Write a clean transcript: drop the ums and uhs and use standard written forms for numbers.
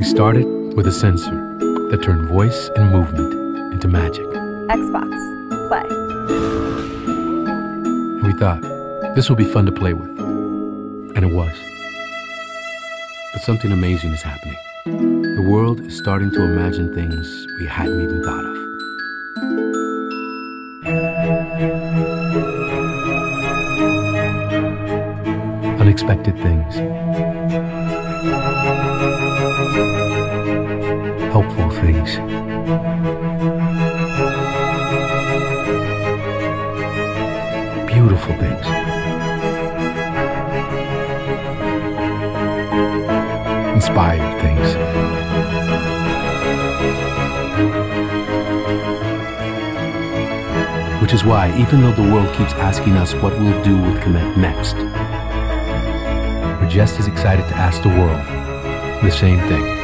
We started with a sensor that turned voice and movement into magic. Xbox, play. And we thought, this will be fun to play with. And it was. But something amazing is happening. The world is starting to imagine things we hadn't even thought of. Unexpected things. Helpful things. Beautiful things. Inspired things. Which is why, even though the world keeps asking us what we'll do with Kinect next, we're just as excited to ask the world the same thing.